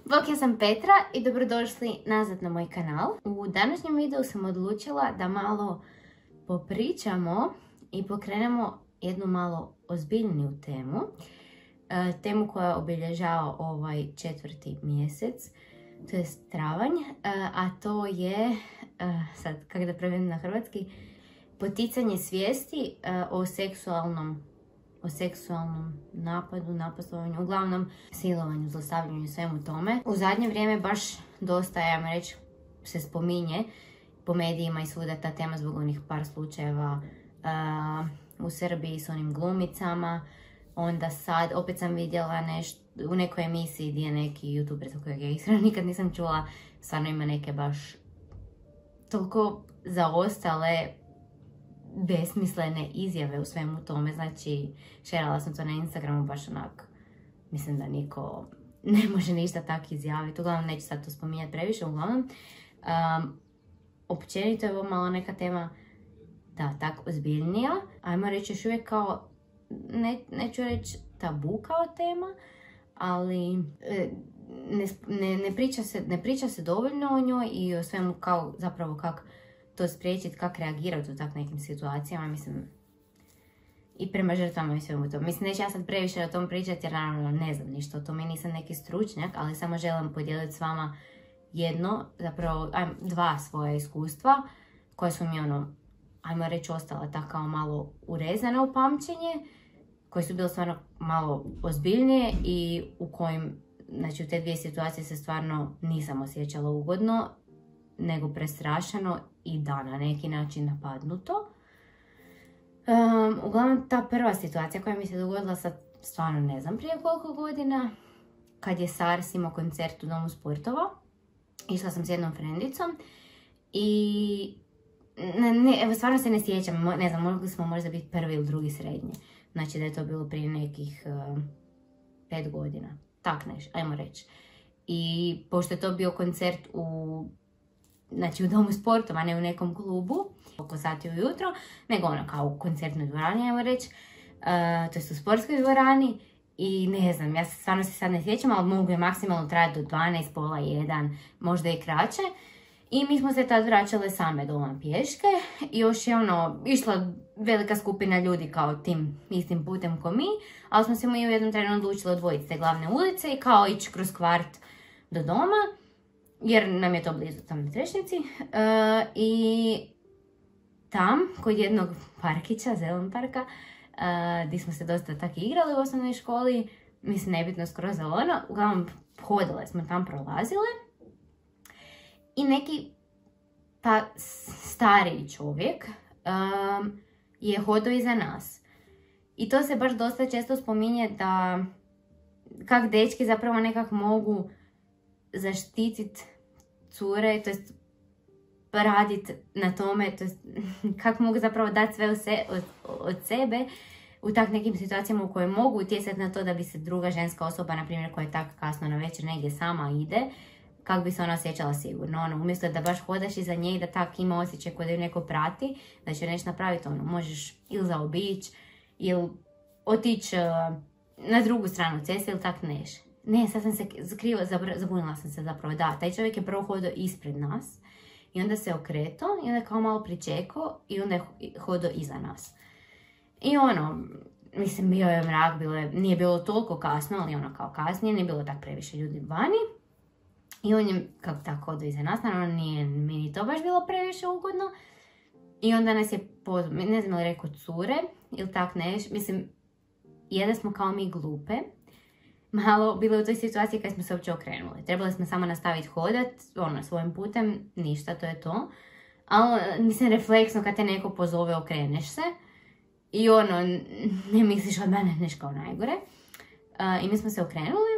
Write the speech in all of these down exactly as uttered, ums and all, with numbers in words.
Bok, ja sam Petra i dobrodošli nazad na moj kanal. U današnjem videu sam odlučila da malo popričamo i pokrenemo jednu malo ozbiljniju temu. E, temu koja obilježava ovaj četvrti mjesec, to je travanj, e, a to je, e, sad kako da prevedem na hrvatski, poticanje svijesti e, o seksualnom o seksualnom napadu, napastovanju, uglavnom silovanju, zlostavljanju i svemu tome. U zadnje vrijeme baš dosta, ja reći, se spominje po medijima i svuda ta tema zbog onih par slučajeva uh, u Srbiji s onim glumicama. Onda sad, opet sam vidjela nešto u nekoj emisiji gdje je neki youtuber za kojeg ja iskreno nikad nisam čula, stvarno ima neke baš toliko zaostale besmislene izjave u svemu tome. Znači, šerala sam to na Instagramu baš onak, mislim da niko ne može ništa tako izjaviti. Uglavnom, neću sad to spominjati previše, uglavnom. Um, općenito je ovo malo neka tema, da, tako ozbiljnija. Ajmo reći još uvijek kao, ne, neću reći tabu kao tema, ali ne, ne, ne, priča se, ne priča se dovoljno o njoj i o svemu kao zapravo kako to spriječiti, kako reagirati u tak nekim situacijama, mislim, i prema žrtvama i svemu to. Mislim, neću ja sad previše o tom pričati jer naravno ne znam ništa o tome, nisam neki stručnjak, ali samo želim podijeliti s vama jedno, zapravo ajmo, dva svoja iskustva koja su mi ono, ajmo reći, ostala tako kao malo urezana u pamćenje, koje su bile stvarno malo ozbiljnije i u kojim, znači u te dvije situacije se stvarno nisam osjećala ugodno, nego prestrašeno i da, na neki način napadnuto. Um, uglavnom, ta prva situacija koja mi se dogodila sad, stvarno ne znam prije koliko godina, kad je Sars imao koncert u Domu sportova. Išla sam s jednom frendicom i ne, ne, evo, stvarno se ne sjećam, ne znam, mogli smo možda biti prvi ili drugi srednje. Znači da je to bilo prije nekih uh, pet godina, tak neš, ajmo reći. I pošto je to bio koncert u znači u Domu sportova, a ne u nekom klubu, oko sati ujutro, nego ono kao u koncertnoj dvorani, ajmo reći, uh, to je u sportskoj dvorani i ne znam, ja se stvarno se sad ne sjećam, ali mogu je maksimalno trajati do dvanaest, pola jedan, možda i kraće. I mi smo se tad vraćale same doma pješke i još je ono, išla velika skupina ljudi kao tim istim putem ko mi, ali smo se mi u jednom trenu odlučili odvojiti te glavne ulice i kao ići kroz kvart do doma, jer nam je to blizu tam na Trešnjici. Uh, I tam, kod jednog parkića, zelen parka, uh, gdje smo se dosta tako igrali u osnovnoj školi, mislim, nebitno skroz za ono, uglavnom hodale smo tam, prolazile. I neki pa stariji čovjek um, je hodao iza nas. I to se baš dosta često spominje da kak dečki zapravo nekak mogu zaštititi cure, to jest raditi na tome, to jest kako mogu zapravo dati sve se, od, od sebe u tak nekim situacijama u koje mogu utjecati na to da bi se druga ženska osoba, na primjer, koja je tako kasno na večer negdje sama ide, kako bi se ona osjećala sigurno. Ono, umjesto da baš hodaš iza nje i da tak ima osjećaj kod da ju neko prati, da će nešto napraviti, ono, možeš ili zaobići, ili otići uh, na drugu stranu ceste ili tak neš. Ne, sad sam se krivo, zabunila sam se zapravo, da, taj čovjek je prvo hodao ispred nas i onda se okretao i onda kao malo pričekao i onda je hodao iza nas. I ono, mislim, bio je mrak, bilo je, nije bilo toliko kasno, ali ono kao kasnije, nije bilo tak previše ljudi vani. I on je, kako tako, hodao iza nas, naravno nije meni to baš bilo previše ugodno. I onda nas je pozvao, ne znam li rekao cure ili tak neš, mislim, jedne smo kao mi glupe. Malo bilo u toj situaciji kad smo se uopće okrenuli. Trebali smo samo nastaviti hodat, ono, svojim putem, ništa, to je to. Ali, mislim, refleksno kad te neko pozove, okreneš se. I ono, ne misliš od mene nešto kao najgore. Uh, I mi smo se okrenuli.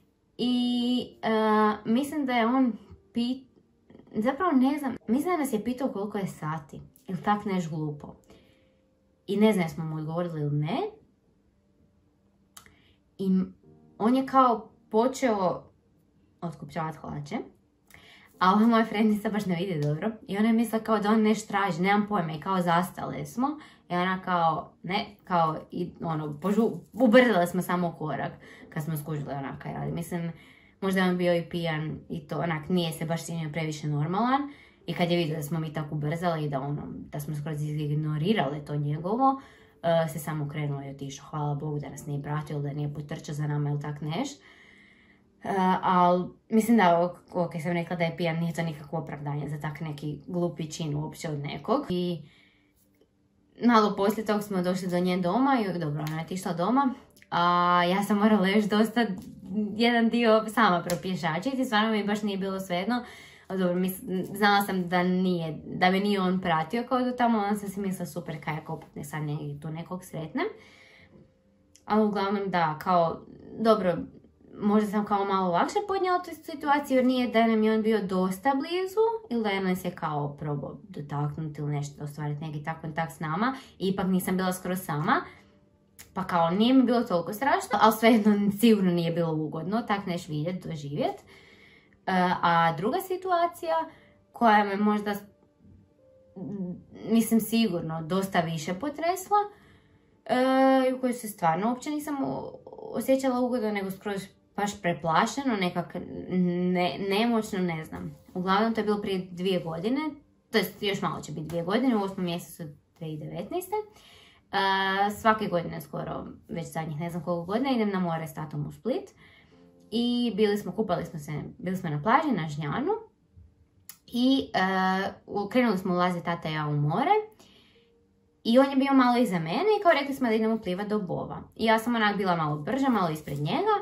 I uh, mislim da je on pit... Zapravo ne znam, mislim da nas je pitao koliko je sati. Ili tak neš glupo. I ne znam jesmo mu odgovorili ili ne. I on je kao počeo otkupčavati hlače, a ova moja frendica baš ne vidi dobro i ona je mislila kao da on nešto traži, nemam pojma, i kao zastale smo i ona kao, ne, kao, i ono, požu, ubrzale smo samo korak kad smo skužili ona kaj radi. Mislim, možda je on bio i pijan i to onak nije se baš činio previše normalan. I kad je vidio da smo mi tako ubrzali i da, ono, da smo skoro ignorirale to njegovo, uh, se samo krenuo i otišao. Hvala Bogu da nas nije pratio, da nije potrčao za nama ili tak neš. Uh, ali mislim da, ok, sam rekla da je pijan, nije to nikakvo opravdanje za tak neki glupi čin uopće od nekog. I malo poslije tog smo došli do nje doma i dobro, ona je otišla doma. A ja sam morala još dosta jedan dio sama propješačiti i stvarno mi baš nije bilo svejedno. Dobro, mis, znala sam da nije, da me nije on pratio kao do tamo, onda sam si mislila super kaj ako opet ne sad negdje tu nekog sretnem. Ali uglavnom da, kao, dobro, možda sam kao malo lakše podnijela tu situaciju jer nije da nam je on bio dosta blizu ili da je nas je kao probao dotaknuti ili nešto, ostvariti neki tak kontakt s nama i ipak nisam bila skoro sama. Pa kao nije mi bilo toliko strašno, ali svejedno sigurno nije bilo ugodno, tak neš vidjeti, doživjeti. A druga situacija koja me možda, mislim sigurno, dosta više potresla i u kojoj se stvarno uopće nisam osjećala ugodno, nego skroz baš preplašeno, nekak ne, nemoćno, ne znam. Uglavnom to je bilo prije dvije godine, to jest još malo će biti dvije godine, u osmom mjesecu dvije tisuće devetnaeste. Uh, svake godine skoro, već zadnjih ne znam koliko godina, idem na more s tatom u Split. I bili smo, kupali smo se, bili smo na plaži, na Žnjanu. I uh, krenuli smo ulaziti tata i ja u more. I on je bio malo iza mene i kao rekli smo da idemo plivat do Bova. I ja sam onak bila malo brža, malo ispred njega.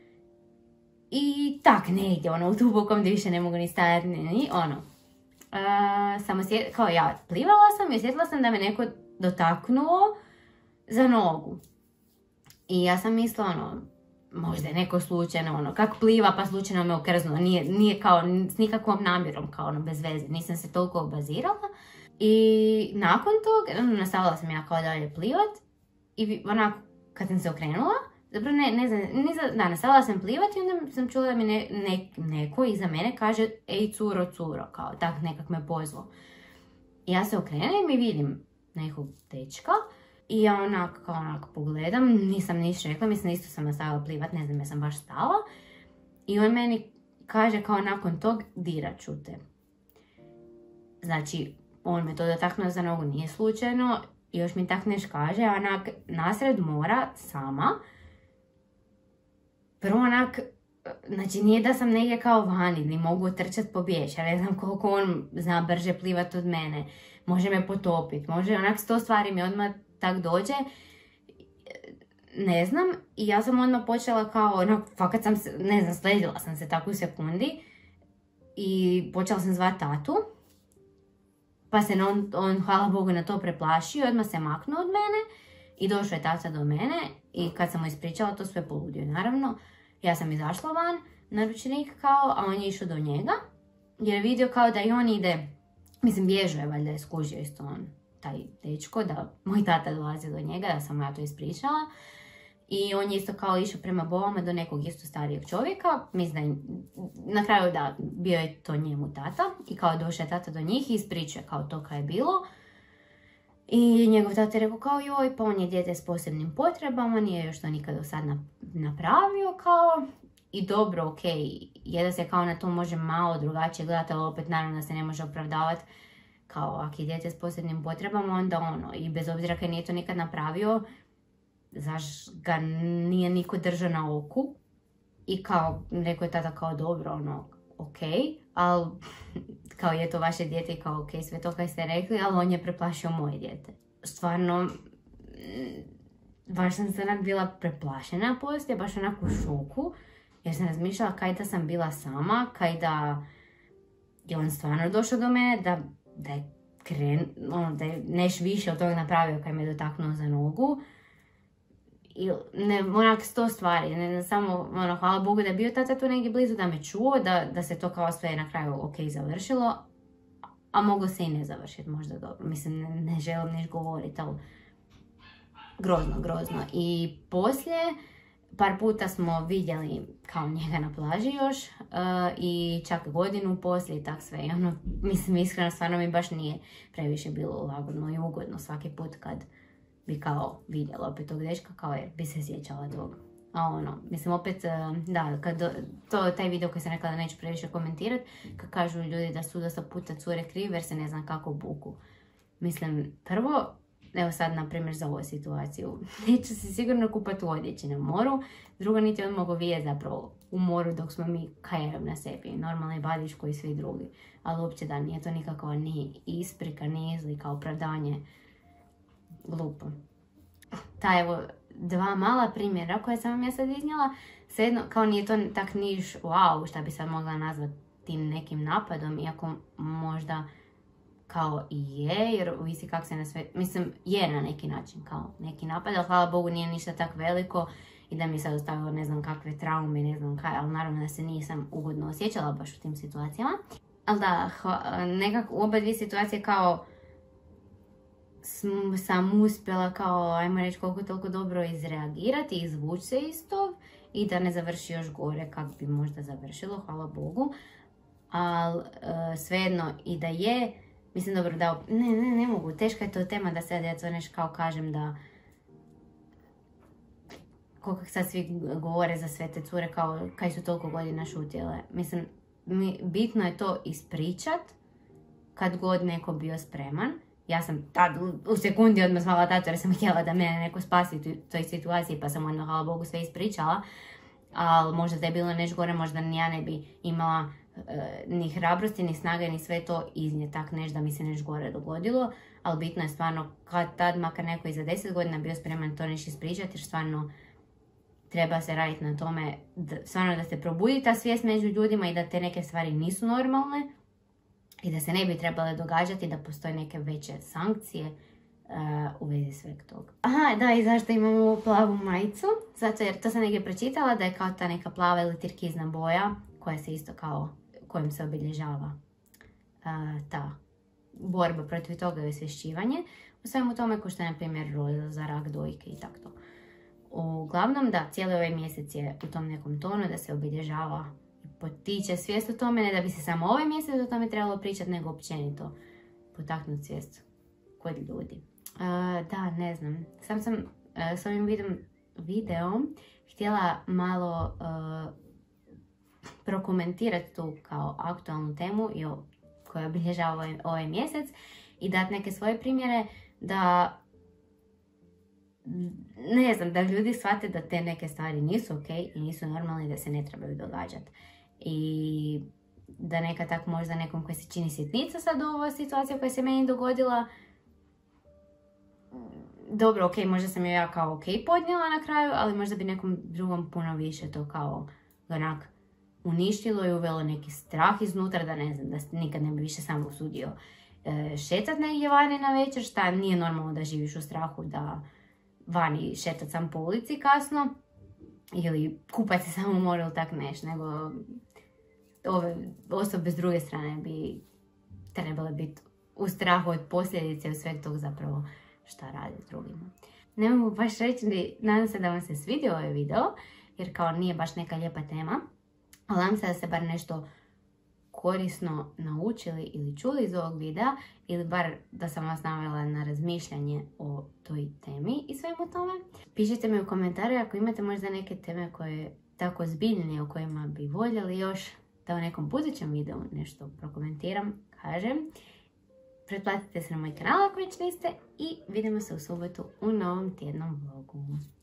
I tak negdje, ono, u dubokom gdje više ne mogu ni stajati, ni, ni ono. Uh, sam osjet, kao ja plivala sam i osjetila sam da me neko dotaknuo za nogu. I ja sam mislila, ono, možda je neko slučajno, ono, kak pliva pa slučajno me okrznuo. Nije, nije kao s nikakvom namjerom, kao ono, bez veze. Nisam se toliko obazirala. I nakon toga, ono, nastavila sam ja kao dalje plivat. I onako, kad sam se okrenula, zapravo ne, ne znam, ne, da, nastavila sam plivat i onda sam čula da mi ne, ne, neko iza mene kaže ej curo, curo, kao tak nekak me pozvao. I ja se okrenem i vidim nekog dečka i ja onak, kao onak pogledam, nisam ništa rekla, mislim isto sam nastavila plivat, ne znam, ja sam baš stala. I on meni kaže kao nakon tog dirat ću te. Znači, on me to dotaknuo za nogu, nije slučajno, još mi tak neš kaže, onak nasred mora sama. Prvo onak, znači nije da sam negdje kao vani, ni mogu trčat pobjeć, ja ne znam koliko on zna brže plivat od mene. Može me potopit, može onak sto stvari mi odmah tak dođe, ne znam. I ja sam odmah počela kao, onak, fakat sam se, ne znam, sledila sam se tako u sekundi i počela sam zvat tatu. Pa se on, on, hvala Bogu, na to preplašio, odmah se maknuo od mene i došao je tata do mene i kad sam mu ispričala to sve poludio. Naravno, ja sam izašla van na ručnik kao, a on je išao do njega jer je vidio kao da i on ide, mislim bježao je, valjda je skužio isto on, taj dečko, da moj tata dolazi do njega, da sam ja to ispričala. I on je isto kao išao prema Bovama do nekog isto starijeg čovjeka. Mislim da na kraju da, bio je to njemu tata. I kao došao je tata do njih i ispričao kao to kaj je bilo. I njegov tata je rekao kao joj, pa on je dijete s posebnim potrebama, nije još to nikad do sad napravio kao. I dobro, ok, je da se kao na to može malo drugačije gledati, ali opet naravno da se ne može opravdavati kao ako je dijete s posebnim potrebama, onda ono, i bez obzira kad nije to nikad napravio, zaš ga nije niko držao na oku. I kao, rekao je tada kao dobro, ono, ok, ali kao je to vaše dijete i kao ok, sve to kaj ste rekli, ali on je preplašio moje dijete. Stvarno, baš sam se onak bila preplašena poslije, baš onako u šoku, jer sam razmišljala kaj da sam bila sama, kaj da je on stvarno došao do mene, da, da je kren, ono, da je neš više od toga napravio kaj me dotaknuo za nogu. I ne, onak sto stvari, ne, ne samo, ono, hvala Bogu da je bio tata tu negdje blizu, da me čuo, da, da se to kao sve na kraju ok završilo, a moglo se i ne završiti možda dobro, mislim ne, ne želim niš govoriti, ali grozno, grozno. I poslije, par puta smo vidjeli kao njega na plaži još uh, i čak godinu poslije i tak sve, i ono, mislim iskreno stvarno mi baš nije previše bilo lagodno i ugodno svaki put kad bi kao vidjela opet tog dečka, kao jer bi se sjećala tog. A ono, mislim opet, da, kad to, taj video koji sam rekla da neću previše komentirati, kad kažu ljudi da su dosta puta cure krive jer se ne znam kako buku. Mislim, prvo, evo sad na primjer za ovu situaciju, neće se sigurno kupati u odjeći na moru, drugo niti on mogu vidjeti zapravo u moru dok smo mi kajerom na sebi, normalni badić koji svi drugi. Ali uopće da, nije to nikakva ni isprika, ni izlika, opravdanje. Glupo. Ta evo dva mala primjera koje sam vam ja sad iznijela, svejedno kao nije to tak niš wow šta bi sad mogla nazvati tim nekim napadom, iako možda kao i je, jer visi kak se na sve, mislim je na neki način kao neki napad, ali hvala Bogu nije ništa tak veliko i da mi je sad ostavilo ne znam kakve traume, ne znam kaj, ali naravno da se nisam ugodno osjećala baš u tim situacijama. Ali da, nekako u oba dvije situacije kao sam uspjela kao, ajmo reći, koliko toliko dobro izreagirati i izvući se iz tog i da ne završi još gore kako bi možda završilo, hvala Bogu. Ali svejedno i da je, mislim dobro da, ne, ne, ne mogu, teška je to tema da sad ja to nešto kao kažem da koliko sad svi govore za sve te cure kao kaj su toliko godina šutjele. Mislim, mi, bitno je to ispričat kad god neko bio spreman. Ja sam tad u sekundi odmah zvala tatu jer sam htjela da mene neko spasi u toj situaciji pa sam odmah, hvala Bogu, sve ispričala. Ali možda da je bilo nešto gore, možda ni ja ne bi imala e, ni hrabrosti, ni snage, ni sve to iznije tak nešto da mi se nešto gore dogodilo. Ali bitno je stvarno kad tad, makar neko i za deset godina bio spreman to nešto ispričati jer stvarno treba se raditi na tome, da, stvarno da se probudi ta svijest među ljudima i da te neke stvari nisu normalne. I da se ne bi trebale događati, da postoje neke veće sankcije uh, u vezi sveg toga. Aha, da, i zašto imamo plavu majicu? Zato jer to sam negdje pročitala da je kao ta neka plava ili turkizna boja koja se isto kao, kojom se obilježava uh, ta borba protiv toga i osvješćivanje. U svemu tome ko što je na primjer rod za rak dojke i tako to. Uglavnom da, cijeli ovaj mjesec je u tom nekom tonu da se obilježava potiče svijest o tome, ne da bi se samo ovaj mjesec o tome trebalo pričati, nego općenito potaknuti svijest kod ljudi. Uh, da, ne znam. Sam sam uh, s ovim videom, videom htjela malo uh, prokomentirati tu kao aktualnu temu i o, koja obilježava ovaj, ovaj mjesec i dati neke svoje primjere da ne znam, da ljudi shvate da te neke stvari nisu ok i nisu normalne i da se ne trebaju događati. I da neka tak možda nekom koji se čini sitnica sad ova situacija koja se meni dogodila, dobro, ok, možda sam je ja kao ok podnijela na kraju, ali možda bi nekom drugom puno više to kao onak uništilo i uvelo neki strah iznutra da ne znam, da nikad ne bi više sam usudio e, šetat negdje vani na večer, šta nije normalno da živiš u strahu da vani šetat sam po ulici kasno ili kupat se samo u moru ili tak neš, nego ove osobe s druge strane bi trebale biti u strahu od posljedice u sveg tog zapravo šta rade s drugima. Ne mogu baš reći, nadam se da vam se svidio ovaj video, jer kao nije baš neka lijepa tema, ali nadam se da ste bar nešto korisno naučili ili čuli iz ovog videa, ili bar da sam vas navela na razmišljanje o toj temi i svemu tome. Pišite mi u komentare ako imate možda neke teme koje tako zbiljne o kojima bi voljeli još da u nekom budućem videu nešto prokomentiram, kažem. Pretplatite se na moj kanal ako već niste i vidimo se u subotu u novom tjednom vlogu.